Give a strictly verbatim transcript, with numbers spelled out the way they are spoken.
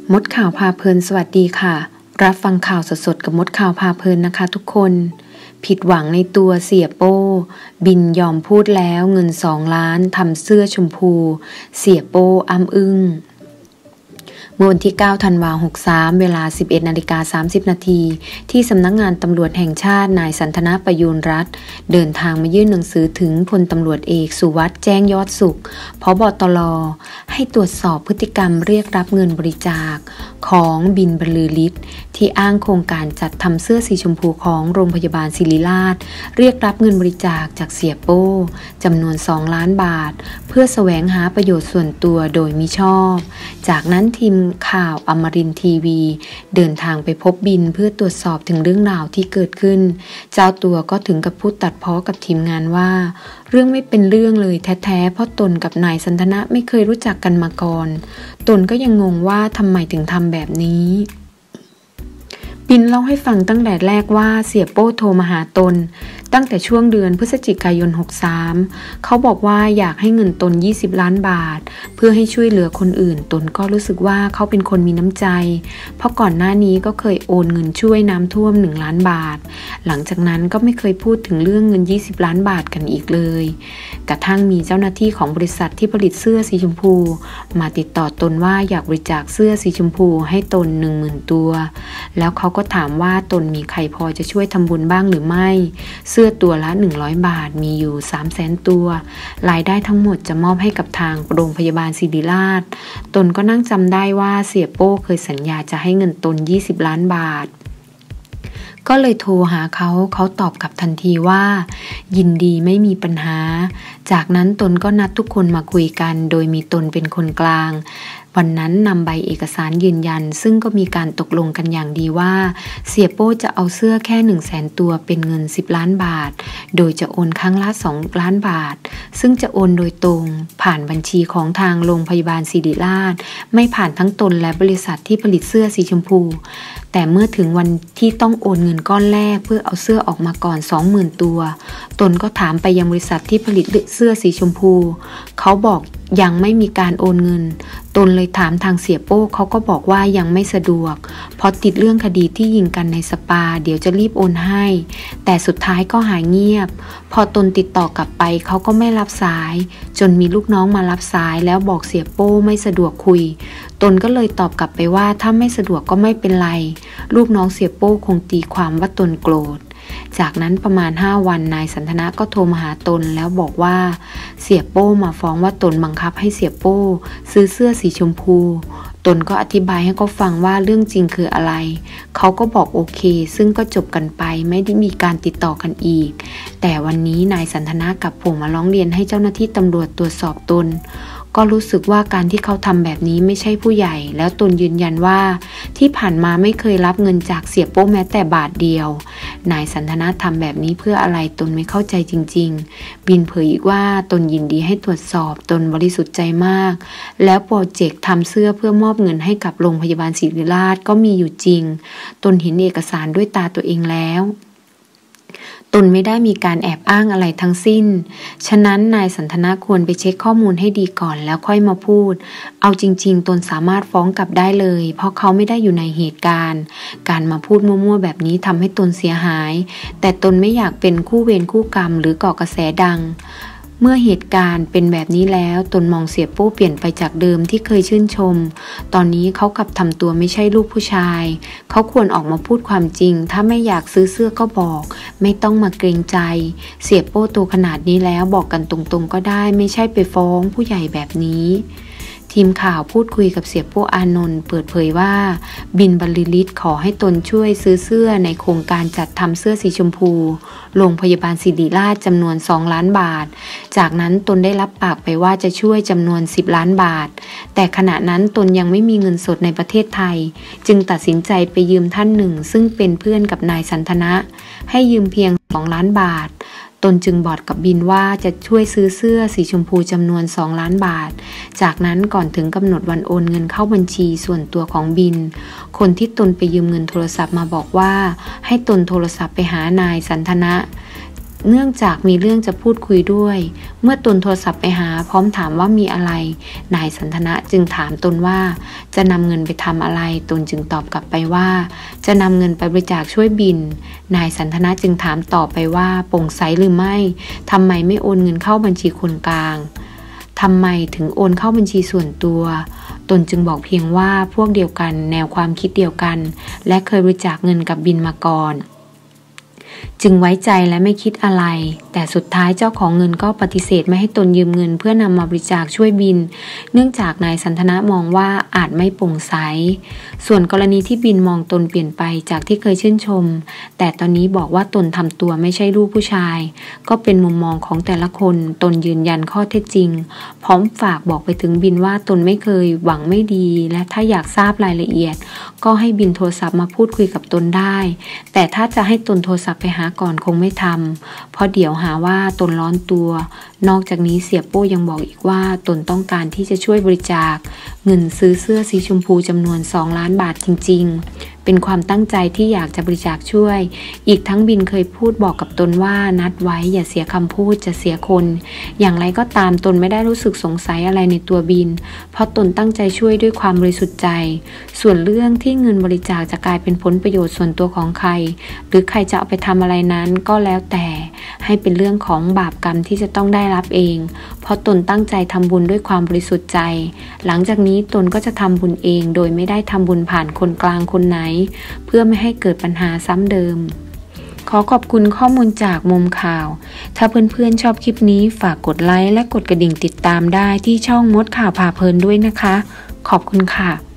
มดข่าวพาเพลินสวัสดีค่ะรับฟังข่าวสดๆกับมดข่าวพาเพลินนะคะทุกคนผิดหวังในตัวเสียโป้บินยอมพูดแล้วเงินสองล้านทำเสื้อชมพูเสียโป้อ้ำอึ้งเมื่อวันที่เก้าธันวาคมหกสามเวลา สิบเอ็ดนาฬิกาสามสิบนาทีที่สำนักงานตำรวจแห่งชาตินายสันทนาประยูรรัตน์เดินทางมายื่นหนังสือถึงพลตำรวจเอกสุวัสด์แจ้งยอดสุขผบตรให้ตรวจสอบพฤติกรรมเรียกรับเงินบริจาคของบินบรรลือฤทธิ์ที่อ้างโครงการจัดทำเสื้อสีชมพูของโรงพยาบาลศิริราชเรียกรับเงินบริจาคจากเสียโป้จำนวนสองล้านบาทเพื่อแสวงหาประโยชน์ส่วนตัวโดยมิชอบจากนั้นทีมข่าวอมรินทร์ทีวีเดินทางไปพบบินเพื่อตรวจสอบถึงเรื่องราวที่เกิดขึ้นเจ้าตัวก็ถึงกับพูดตัดพ้อกับทีมงานว่าเรื่องไม่เป็นเรื่องเลยแท้ๆเพราะตนกับนายสันทนะไม่เคยรู้จักกันมาก่อนตนก็ยังงงว่าทำไมถึงทำแบบนี้บินเล่าให้ฟังตั้งแต่แรกว่าเสียโป้โทรมาหาตนตั้งแต่ช่วงเดือนพฤศจิกายนหกสามเขาบอกว่าอยากให้เงินตนยี่สิบล้านบาทเพื่อให้ช่วยเหลือคนอื่นตนก็รู้สึกว่าเขาเป็นคนมีน้ำใจเพราะก่อนหน้านี้ก็เคยโอนเงินช่วยน้ำท่วมหนึ่งล้านบาทหลังจากนั้นก็ไม่เคยพูดถึงเรื่องเงินยี่สิบล้านบาทกันอีกเลยกระทั่งมีเจ้าหน้าที่ของบริษัทที่ผลิตเสื้อสีชมพูมาติดต่อตนว่าอยากบริจาคเสื้อสีชมพูให้ตน หนึ่งหมื่น ตัวแล้วเขาก็ถามว่าตนมีใครพอจะช่วยทำบุญบ้างหรือไม่เสื้อตัวละหนึ่งร้อยบาทมีอยู่ สามแสน ตัวรายได้ทั้งหมดจะมอบให้กับทางโรงพยาบาลศิริราชตนก็นั่งจำได้ว่าเสียโป้เคยสัญญาจะให้เงินตนยี่สิบล้านบาทก็เลยโทรหาเขาเขาตอบกลับทันทีว่ายินดีไม่มีปัญหาจากนั้นตนก็นัดทุกคนมาคุยกันโดยมีตนเป็นคนกลางวันนั้นนำใบเอกสารยืนยันซึ่งก็มีการตกลงกันอย่างดีว่าเสียโป้จะเอาเสื้อแค่ หนึ่งแสน ตัวเป็นเงินสิบล้านบาทโดยจะโอนครั้งละสองล้านบาทซึ่งจะโอนโดยตรงผ่านบัญชีของทางโรงพยาบาลศิริราชไม่ผ่านทั้งตนและบริษัทที่ผลิตเสื้อสีชมพูแต่เมื่อถึงวันที่ต้องโอนเงินก้อนแรกเพื่อเอาเสื้อออกมาก่อน สองหมื่น ตัวตนก็ถามไปยังบริษัทที่ผลิตเสื้อสีชมพูเขาบอกยังไม่มีการโอนเงินตนเลยถามทางเสียโป้เขาก็บอกว่ายังไม่สะดวกเพราะติดเรื่องคดีที่ยิงกันในสปาเดี๋ยวจะรีบโอนให้แต่สุดท้ายก็หายเงียบพอตนติดต่อกลับไปเขาก็ไม่รับสายจนมีลูกน้องมารับสายแล้วบอกเสียโป้ไม่สะดวกคุยตนก็เลยตอบกลับไปว่าถ้าไม่สะดวกก็ไม่เป็นไรลูกน้องเสียโป้คงตีความว่าตนโกรธจากนั้นประมาณห้าวันนายสันทนะก็โทรมาหาตนแล้วบอกว่าเสียโป้มาฟ้องว่าตนบังคับให้เสียโป้ซื้อเสื้อสีชมพูตนก็อธิบายให้เขาฟังว่าเรื่องจริงคืออะไรเขาก็บอกโอเคซึ่งก็จบกันไปไม่ได้มีการติดต่อกันอีกแต่วันนี้นายสันทนะกับผมมาร้องเรียนให้เจ้าหน้าที่ตำรวจตรวจสอบตนก็รู้สึกว่าการที่เขาทำแบบนี้ไม่ใช่ผู้ใหญ่แล้วตนยืนยันว่าที่ผ่านมาไม่เคยรับเงินจากเสียโป้แม้แต่บาทเดียวนายสันทนะทำแบบนี้เพื่ออะไรตนไม่เข้าใจจริงๆบินเผยอีกว่าตนยินดีให้ตรวจสอบตนบริสุทธิ์ใจมากแล้วโปรเจกต์ทำเสื้อเพื่อมอบเงินให้กับโรงพยาบาลศิริราชก็มีอยู่จริงตนเห็นเอกสารด้วยตาตัวเองแล้วตนไม่ได้มีการแอบอ้างอะไรทั้งสิ้นฉะนั้นนายสันทนาควรไปเช็คข้อมูลให้ดีก่อนแล้วค่อยมาพูดเอาจริงๆตนสามารถฟ้องกลับได้เลยเพราะเขาไม่ได้อยู่ในเหตุการณ์การมาพูดมั่วๆแบบนี้ทำให้ตนเสียหายแต่ตนไม่อยากเป็นคู่เวรคู่กรรมหรือก่อกระแสดังเมื่อเหตุการณ์เป็นแบบนี้แล้วตนมองเสียโป้เปลี่ยนไปจากเดิมที่เคยชื่นชมตอนนี้เขากลับทำตัวไม่ใช่ลูกผู้ชายเขาควรออกมาพูดความจริงถ้าไม่อยากซื้อเสื้อก็บอกไม่ต้องมาเกรงใจเสียโป้โตขนาดนี้แล้วบอกกันตรงๆก็ได้ไม่ใช่ไปฟ้องผู้ใหญ่แบบนี้ทีมข่าวพูดคุยกับเสียโป้อานนท์เปิดเผยว่าบินบรรลือฤทธิ์ขอให้ตนช่วยซื้อเสื้อในโครงการจัดทำเสื้อสีชมพูโรงพยาบาลศิริราชจำนวนสองล้านบาทจากนั้นตนได้รับปากไปว่าจะช่วยจำนวนสิบล้านบาทแต่ขณะนั้นตนยังไม่มีเงินสดในประเทศไทยจึงตัดสินใจไปยืมท่านหนึ่งซึ่งเป็นเพื่อนกับนายสันทนะให้ยืมเพียงสองล้านบาทตนจึงบอกกับบินว่าจะช่วยซื้อเสื้อสีชมพูจำนวนสองล้านบาทจากนั้นก่อนถึงกำหนดวันโอนเงินเข้าบัญชีส่วนตัวของบินคนที่ตนไปยืมเงินโทรศัพท์มาบอกว่าให้ตนโทรศัพท์ไปหานายสันทนะเนื่องจากมีเรื่องจะพูดคุยด้วยเมื่อตนโทรศัพท์ไปหาพร้อมถามว่ามีอะไรนายสันทนะจึงถามตนว่าจะนำเงินไปทำอะไรตนจึงตอบกลับไปว่าจะนำเงินไปบริจาคช่วยบินนายสันทนะจึงถามต่อไปว่าโปร่งใสหรือไม่ทำไมไม่โอนเงินเข้าบัญชีคนกลางทำไมถึงโอนเข้าบัญชีส่วนตัวตนจึงบอกเพียงว่าพวกเดียวกันแนวความคิดเดียวกันและเคยบริจาคเงินกับบินมาก่อนจึงไว้ใจและไม่คิดอะไรแต่สุดท้ายเจ้าของเงินก็ปฏิเสธไม่ให้ตนยืมเงินเพื่อนำมาบริจาคช่วยบินเนื่องจากนายสันทนะมองว่าอาจไม่โปร่งใสส่วนกรณีที่บินมองตนเปลี่ยนไปจากที่เคยชื่นชมแต่ตอนนี้บอกว่าตนทำตัวไม่ใช่ลูกผู้ชายก็เป็นมุมมองของแต่ละคนตนยืนยันข้อเท็จจริงพร้อมฝากบอกไปถึงบินว่าตนไม่เคยหวังไม่ดีและถ้าอยากทราบรายละเอียดก็ให้บินโทรศัพท์มาพูดคุยกับตนได้แต่ถ้าจะให้ตนโทรศัพท์ไปหาก่อนคงไม่ทำเพราะเดี๋ยวหาว่าตนร้อนตัวนอกจากนี้เสียโป้ยังบอกอีกว่าตนต้องการที่จะช่วยบริจาคเงินซื้อเสื้อสีชมพูจำนวนสองล้านบาทจริงๆเป็นความตั้งใจที่อยากจะบริจาคช่วยอีกทั้งบินเคยพูดบอกกับตนว่านัดไว้อย่าเสียคำพูดจะเสียคนอย่างไรก็ตามตนไม่ได้รู้สึกสงสัยอะไรในตัวบินเพราะตนตั้งใจช่วยด้วยความบริสุทธิ์ใจส่วนเรื่องที่เงินบริจาคจะกลายเป็นผลประโยชน์ส่วนตัวของใครหรือใครจะเอาไปทำอะไรนั้นก็แล้วแต่ให้เป็นเรื่องของบาปกรรมที่จะต้องได้รับเองเพราะตนตั้งใจทำบุญด้วยความบริสุทธิ์ใจหลังจากนี้ตนก็จะทำบุญเองโดยไม่ได้ทำบุญผ่านคนกลางคนไหนเพื่อไม่ให้เกิดปัญหาซ้ำเดิมขอขอบคุณข้อมูลจากมุมข่าวถ้าเพื่อนๆชอบคลิปนี้ฝากกดไลค์และกดกระดิ่งติดตามได้ที่ช่องมดข่าวพาเพลินด้วยนะคะขอบคุณค่ะ